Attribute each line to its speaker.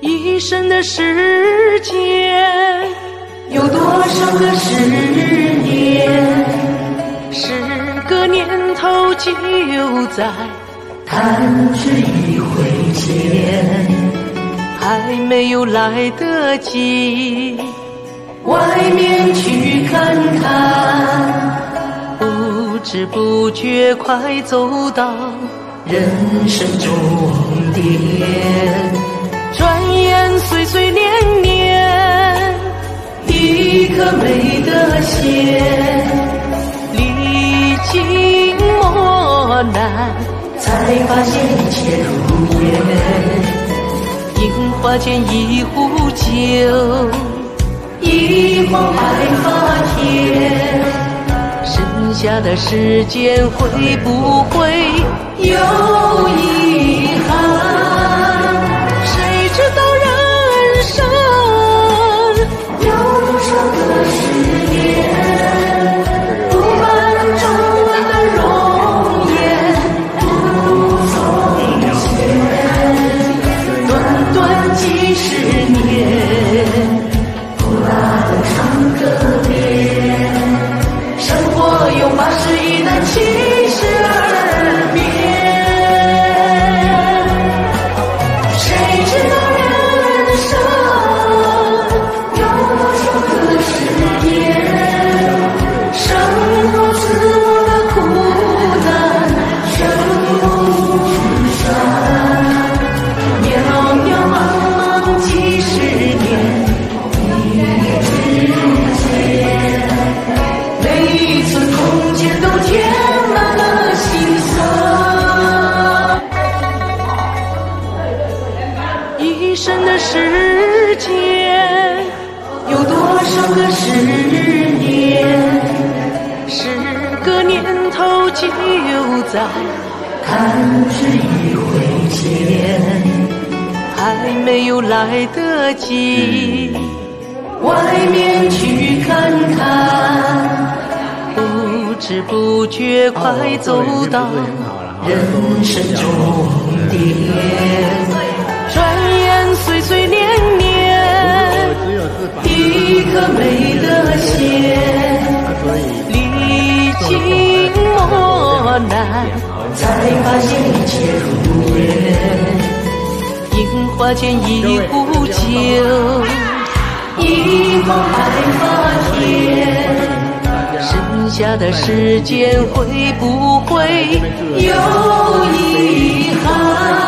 Speaker 1: 一生的时间有多少个十年，10个年头就在弹指一挥间，还没有来得及外面去看看，不知不觉快走到人生终点。转眼岁岁年年，一颗美的线，历经磨难，才发现一切如愿。樱花间一壶酒，一晃白发天，剩下的时间会不会有遗憾？谁知道人生有多少个十年，不满中文的容颜不从前，短短几十年，不大的唱歌遍，生活有81难72变。谁知道人生有多少个十年，生活自我的苦难全部去删。渺渺茫茫几十年，一夜之间，每一寸空间都填满了心酸。一生的时间有多少个十年，10个年头就在弹指一挥间，还没有来得及外面去看看，不知不觉快走到人生终点。转眼岁岁年年，一颗美的线，历经磨难，才发现一切如愿。樱花间一壶酒，一晃白发天，剩下的时间会不会有遗憾？